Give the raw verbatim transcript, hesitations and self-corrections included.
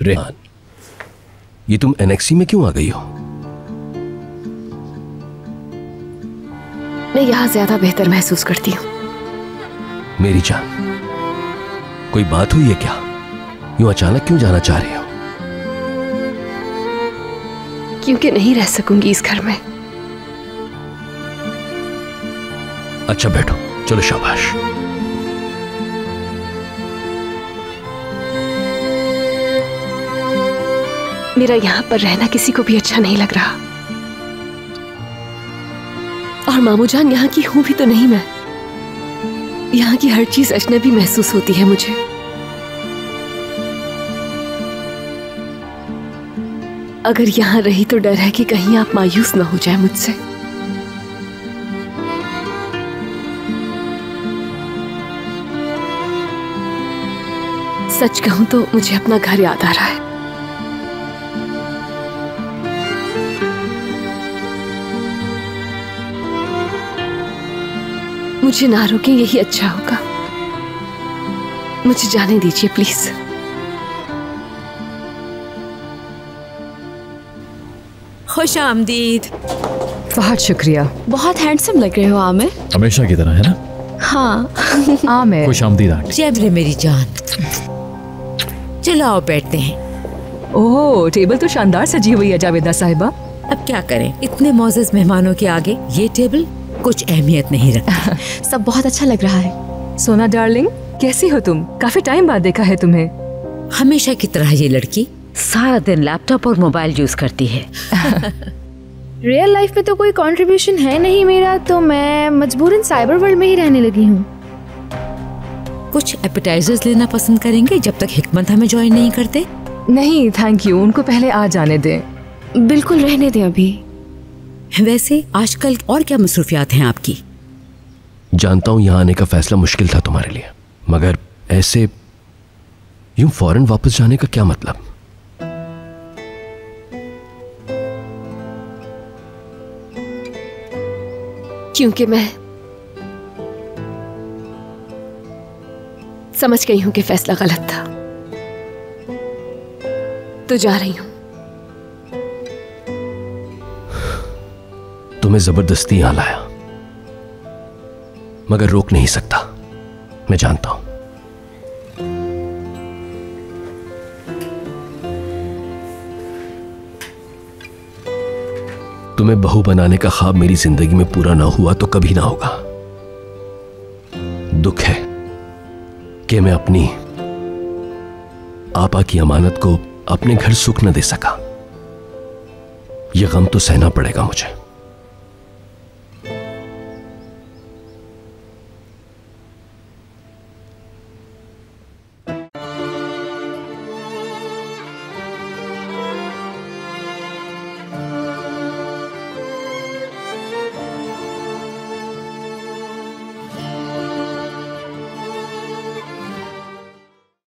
रेहान, ये तुम एनेक्सी में क्यों आ गई हो? मैं यहाँ ज्यादा बेहतर महसूस करती हूँ। मेरी जान, कोई बात हुई है क्या? यूं अचानक क्यों जाना चाह रही हो? क्योंकि नहीं रह सकूंगी इस घर में। अच्छा बैठो, चलो शाबाश। मेरा यहाँ पर रहना किसी को भी अच्छा नहीं लग रहा। और मामू जान, यहाँ की हूं भी तो नहीं मैं। यहाँ की हर चीज अजनबी महसूस होती है मुझे। अगर यहाँ रही तो डर है कि कहीं आप मायूस ना हो जाए मुझसे। सच कहूं तो मुझे अपना घर याद आ रहा है। मुझे ना रोकें, यही अच्छा होगा। मुझे जाने दीजिए प्लीज। खुश आमदीद। बहुत शुक्रिया। बहुत हैंडसम लग रहे हो आमिर। हमेशा की तरह है ना? हाँ। आमिर। खुश आमदीद आंटी। जब रे मेरी जान, चलो आओ बैठते हैं। ओह, टेबल तो शानदार सजी हुई है जावेदा साहिबा। अब क्या करें, इतने मौजूद मेहमानों के आगे ये टेबल कुछ अहमियत नहीं रखता। सब बहुत अच्छा लग रहा है। सोना डार्लिंग, कैसी हो तुम? काफी टाइम बाद देखा है तुम्हें। हमेशा की तरह ये लड़की सारा दिन लैपटॉप और मोबाइल यूज करती है। रियल लाइफ में तो कोई कंट्रीब्यूशन है नहीं मेरा, तो मैं मजबूरन साइबर वर्ल्ड में ही रहने लगी हूँ। कुछ एपेटाइजर्स लेना पसंद करेंगे जब तक हिकमत हमें ज्वाइन नहीं करते? नहीं थैंक यू, उनको पहले आ जाने दें। बिल्कुल रहने दें अभी। वैसे आजकल और क्या मसरूफियात हैं आपकी? जानता हूं यहां आने का फैसला मुश्किल था तुम्हारे लिए, मगर ऐसे यूं फौरन वापस जाने का क्या मतलब? क्योंकि मैं समझ गई हूं कि फैसला गलत था, तो जा रही हूं। तुम्हें जबरदस्ती यहां लाया, मगर रोक नहीं सकता, मैं जानता हूं। तुम्हें बहू बनाने का ख्वाब मेरी जिंदगी में पूरा ना हुआ तो कभी ना होगा। दुख है कि मैं अपनी आपा की अमानत को अपने घर सुख न दे सका। यह गम तो सहना पड़ेगा मुझे।